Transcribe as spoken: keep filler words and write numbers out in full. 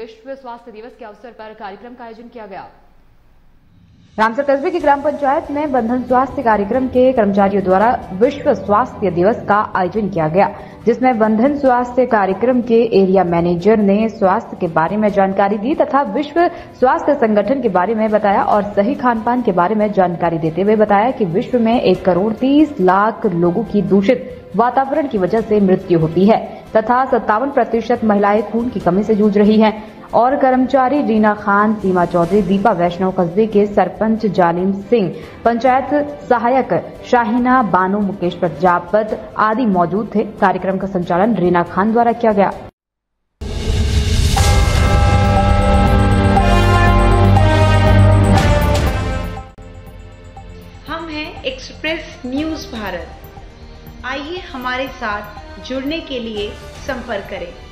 विश्व स्वास्थ्य दिवस के अवसर पर कार्यक्रम का आयोजन किया गया। रामसर कस्बे की ग्राम पंचायत में बंधन स्वास्थ्य कार्यक्रम के कर्मचारियों द्वारा विश्व स्वास्थ्य दिवस का आयोजन किया गया, जिसमें बंधन स्वास्थ्य कार्यक्रम के एरिया मैनेजर ने स्वास्थ्य के बारे में जानकारी दी तथा विश्व स्वास्थ्य संगठन के बारे में बताया और सही खान पान के बारे में जानकारी देते हुए बताया कि विश्व में एक करोड़ तीस लाख लोगों की दूषित वातावरण की वजह से मृत्यु होती है तथा सत्तावन प्रतिशत महिलाएं खून की कमी से जूझ रही हैं। और कर्मचारी रीना खान, सीमा चौधरी, दीपा वैष्णव, कस्बे के सरपंच जालिम सिंह, पंचायत सहायक शाहीना बानो, मुकेश प्रजापत आदि मौजूद थे। कार्यक्रम का संचालन रीना खान द्वारा किया गया। हम हैं एक्सप्रेस न्यूज भारत। आइए हमारे साथ जुड़ने के लिए संपर्क करें।